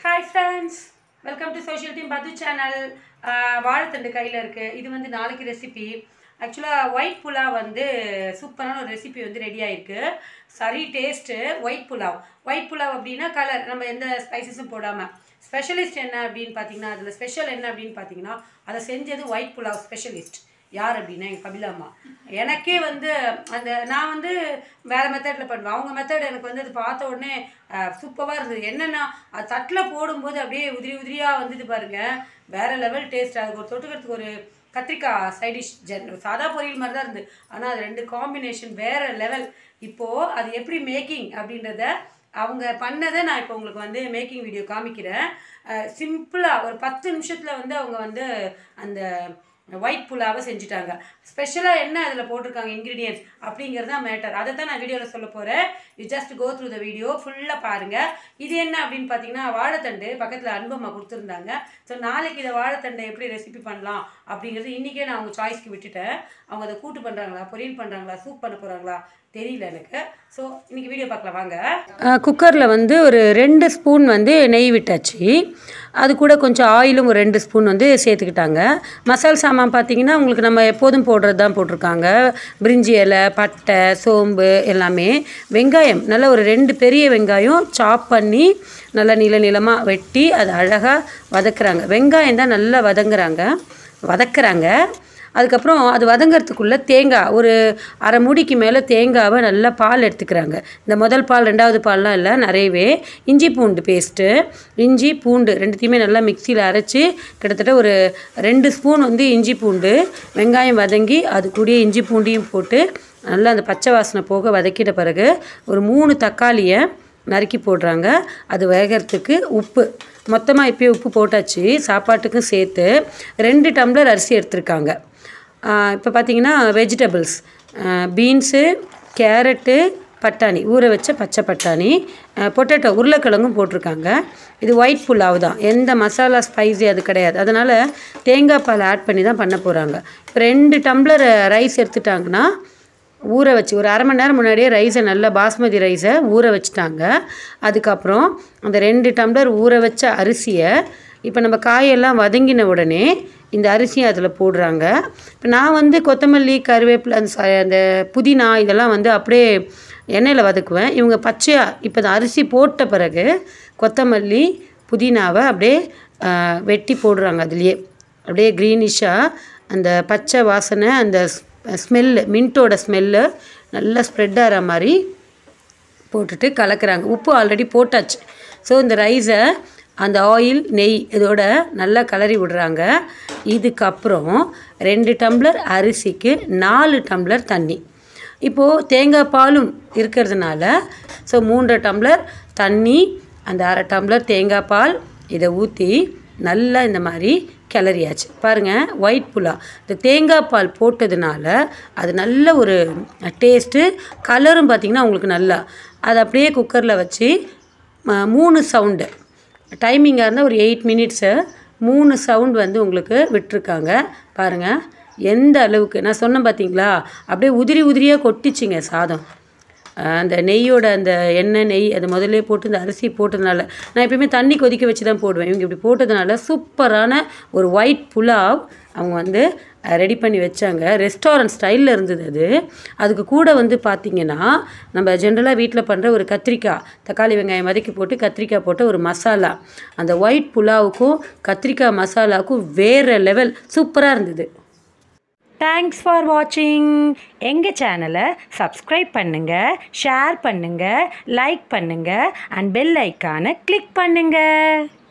Hi friends, welcome to Social Team Badhu channel. வாழைத்தண்டு கையில் இருக்குது. இது வந்து நாளைக்கு ரெசிபி. ஆக்சுவலாக ஒயிட் புலாவ் வந்து சூப்பரான ஒரு ரெசிபி வந்து ரெடி ஆகிருக்கு. சரி டேஸ்ட்டு ஒயிட் புலாவ் அப்படின்னா கலர் நம்ம எந்த ஸ்பைசஸும் போடாமல். ஸ்பெஷலிஸ்ட் என்ன அப்படின்னு பார்த்தீங்கன்னா அதில் ஸ்பெஷல் என்ன அப்படின்னு பார்த்தீங்கன்னா அதை செஞ்சது ஒயிட் புலாவ் ஸ்பெஷலிஸ்ட் யார் அப்படின்னா எங்கள் கபிலாம்மா. எனக்கே வந்து அந்த நான் வந்து வேறு மெத்தடில் பண்ணுவேன். அவங்க மெத்தட் எனக்கு வந்து அது பார்த்த உடனே சூப்பராக இருந்தது. என்னென்னா அது தட்டில் போடும்போது அப்படியே உதிரியாக வந்துட்டு பாருங்கள், வேறு லெவல் டேஸ்ட். அதுக்கு ஒரு தொட்டுக்கிறதுக்கு ஒரு கத்திரிக்காய் சைடிஷ் சாதா பொரியல் மாதிரி தான் இருந்தது. ஆனால் அது ரெண்டு காம்பினேஷன் வேறு லெவல். இப்போது அது எப்படி மேக்கிங் அப்படின்றத அவங்க பண்ணதை நான் இப்போ உங்களுக்கு வந்து மேக்கிங் வீடியோ காமிக்கிறேன். சிம்பிளாக ஒரு 10 நிமிஷத்தில் வந்து அவங்க வந்து அந்த ஒயிட் புலாவை செஞ்சுட்டாங்க. ஸ்பெஷலாக என்ன அதில் போட்டிருக்காங்க இன்க்ரீடியன்ட்ஸ் அப்படிங்கிறது தான் மேட்டர். அதை தான் நான் வீடியோவில் சொல்ல போகிறேன். You just go through the video ஃபுல்லாக பாருங்கள். இது என்ன அப்படின்னு பார்த்தீங்கன்னா வாழைத்தண்டு பக்கத்தில் அன்பம்மா கொடுத்துருந்தாங்க. ஸோ நாளைக்கு இதை வாழைத்தண்டை எப்படி ரெசிபி பண்ணலாம் அப்படிங்கிறது இன்றைக்கே நான் அவங்க சாய்ஸ்க்கு விட்டுட்டேன். அவங்க அதை கூட்டு பண்ணுறாங்களா, பொரியல் பண்ணுறாங்களா, சூப் பண்ண போகிறாங்களா தெரியல எனக்கு. ஸோ இன்றைக்கி வீடியோ பார்க்கலாம் வாங்க. குக்கரில் வந்து ஒரு 2 ஸ்பூன் வந்து நெய் விட்டாச்சு. அது கூட கொஞ்சம் ஆயிலும் ஒரு 2 ஸ்பூன் வந்து சேர்த்துக்கிட்டாங்க. மசால் சாமான் பார்த்திங்கன்னா உங்களுக்கு நம்ம எப்போதும் போடுறது தான் போட்டிருக்காங்க. பிரிஞ்சி இலை, பட்டை, சோம்பு எல்லாமே. வெங்காயம் நல்லா ஒரு 2 பெரிய வெங்காயம் சாப் பண்ணி நல்லா நீளமாக வெட்டி அதை அழகாக வதக்குறாங்க. வெங்காயம் தான் நல்லா வதக்குறாங்க. அதுக்கப்புறம் அது வதங்கிறதுக்குள்ளே தேங்காய் ஒரு அரை மூடிக்கு மேலே தேங்காவை நல்லா பால் எடுத்துக்கிறாங்க. இந்த முதல் பால் 2வது பால்லாம் இல்லை, நிறையவே. இஞ்சி பூண்டு பேஸ்ட்டு, இஞ்சி பூண்டு ரெண்டுத்தையுமே நல்லா மிக்சியில் அரைச்சி கிட்டத்தட்ட ஒரு 2 ஸ்பூன் வந்து இஞ்சி பூண்டு. வெங்காயம் வதங்கி அது கூடயே இஞ்சி பூண்டையும் போட்டு நல்லா அந்த பச்சை வாசனை போக வதக்கிட்ட பிறகு ஒரு 3 தக்காளியை நறுக்கி போடுறாங்க. அது வேகிறதுக்கு உப்பு மொத்தமாக இப்போயே உப்பு போட்டாச்சு. சாப்பாட்டுக்கும் சேர்த்து 2 டம்ளர் அரிசி எடுத்துருக்காங்க. இப்போ பார்த்திங்கன்னா வெஜிடபிள்ஸ் பீன்ஸு, கேரட்டு, பட்டாணி, ஊற வச்ச பச்சை பட்டாணி, பொட்டேட்டோ, உருளைக்கிழங்கும் போட்டிருக்காங்க. இது ஒயிட் புலாவ் தான், எந்த மசாலா ஸ்பைஸி அது கிடையாது. அதனால் தேங்காய் பால் ஆட் பண்ணி தான் பண்ண போகிறாங்க. இப்போ 2 டம்ளர் ரைஸ் எடுத்துட்டாங்கன்னா ஊற வச்சு ஒரு அரை மணி நேரம் முன்னாடியே ரைஸை நல்லா பாஸ்மதி ரைஸை ஊற வச்சுட்டாங்க. அதுக்கப்புறம் அந்த 2 டம்ளர் ஊற வச்ச அரிசியை இப்போ நம்ம காயெல்லாம் வதங்கின உடனே இந்த அரிசியை அதில் போடுறாங்க. இப்போ நான் வந்து கொத்தமல்லி, கருவேப்பிலை, அந்த புதினா இதெல்லாம் வந்து அப்படியே எண்ணெயில் வதக்குவேன். இவங்க பச்சையாக இப்போ அந்த அரிசி போட்ட பிறகு கொத்தமல்லி, புதினாவை அப்படியே வெட்டி போடுறாங்க. அதுலேயே அப்படியே க்ரீனிஷாக அந்த பச்சை வாசனை, அந்த ஸ்மெல்லு, மின்ட்டோட ஸ்மெல்லு நல்லா ஸ்ப்ரெட் ஆகிற மாதிரி போட்டுட்டு கலக்கிறாங்க. உப்பு ஆல்ரெடி போட்டாச்சு. ஸோ இந்த ரைஸை அந்த ஆயில், நெய் இதோட நல்லா கலரி விடுறாங்க. இதுக்கப்புறம் 2 டம்ளர் அரிசிக்கு 4 டம்ளர் தண்ணி. இப்போது தேங்காய் பாலும் இருக்கிறதுனால ஸோ 3 டம்ளர் தண்ணி, அந்த அரை டம்ளர் தேங்காய் பால் இதை ஊற்றி நல்லா இந்த மாதிரி கிளறியாச்சு. பாருங்கள், ஒயிட் புலாவ் இந்த தேங்காய் பால் போட்டதுனால அது நல்ல ஒரு டேஸ்ட்டு, கலரும் பார்த்திங்கன்னா உங்களுக்கு நல்லா. அது அப்படியே குக்கரில் வச்சு 3 சவுண்டு டைமிங்காக இருந்தால் ஒரு 8 மினிட்ஸு 3 சவுண்ட் வந்து உங்களுக்கு விட்டுருக்காங்க. பாருங்கள் எந்த அளவுக்கு நான் சொன்னேன் பார்த்தீங்களா, அப்படியே உதிரியாக கொட்டிச்சிங்க சாதம். அந்த நெய்யோட அந்த எண்ணெய், நெய் அது முதல்ல போட்டு இந்த அரிசி போட்டதுனால நான் எப்பயுமே தண்ணி கொதிக்க வச்சு தான் போடுவேன். இவங்க இப்படி போட்டதுனால சூப்பரான ஒரு ஒயிட் புலாவ் அவங்க வந்து ரெடி பண்ணி வச்சாங்க. ரெஸ்டாரண்ட் ஸ்டைலில் இருந்தது அது. அதுக்கு கூட வந்து பார்த்திங்கன்னா நம்ம ஜென்ரலாக வீட்டில் பண்ணுற ஒரு கத்திரிக்காய், தக்காளி, வெங்காயம் வதக்கி போட்டு கத்திரிக்காய் போட்ட ஒரு மசாலா, அந்த ஒயிட் புலாவுக்கும் கத்திரிக்காய் மசாலாவுக்கும் வேறு லெவல் சூப்பராக இருந்தது. தேங்க்ஸ் ஃபார் வாட்சிங். எங்கள் சேனலை சப்ஸ்கிரைப் பண்ணுங்கள், ஷேர் பண்ணுங்கள், லைக் பண்ணுங்கள் அண்ட் பெல் ஐக்கானை கிளிக் பண்ணுங்கள்.